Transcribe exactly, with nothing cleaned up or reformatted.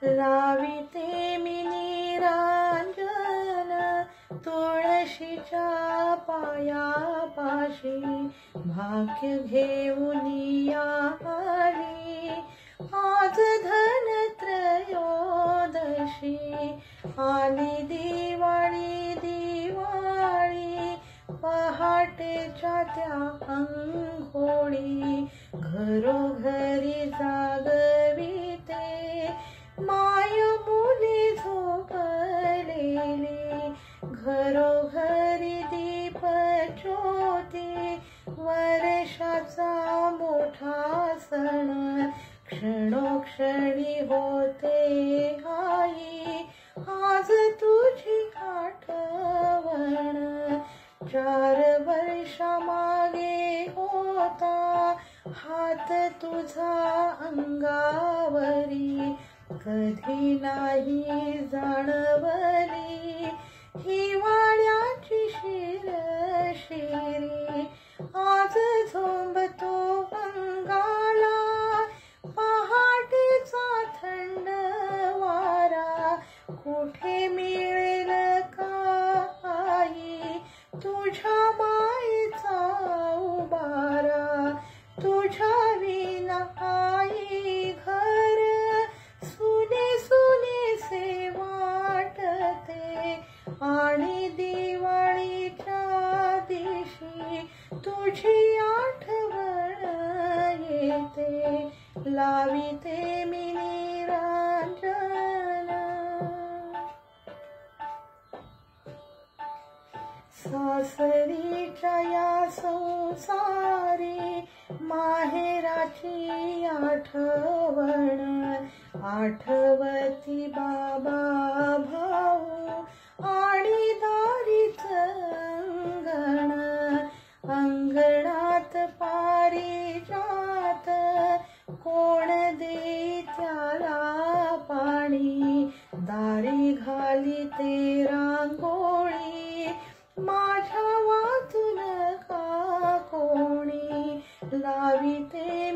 लाविते मी निरांजन तुळशीच्या पायापाशी, भाग्य घेऊन आली आज धनत्रयोदशी। आली दिवाळी दिवाळी पहाटेच्या त्या अंघोळी, घरोघरी जागविते माय मुली झोपलेली। घरोघरी दीप ज्योती वर्षाचा मोठा सण, क्षणोक्षणी होते आई आज तुझी आठवण। चार वर्षामागे होता हात तुझा अंगावरी, कधी नाही जाणवली हिवाळ्याची शिरशिरी। आज झोंबतो अंगाला पहाटेचा थंड वारा, कुठे मिळेल काही तुझ्या मायेचा उबारा। तुझ्या विना आई घर सुने सुनेसे वाटते, आणि दिवाळीच्या दिवशी तुझी आठवण येते। लाविते मी निरांजन सासरीच्या या संसारी, माहेराची आठवण। आठवती बाबा भाऊ आणि दारीच अंगण, अंगणात पारिजात कोण दे त्याला पाणी। दारी घाली ते रांगोळी माझ्या वाचून का कोणी, लाविते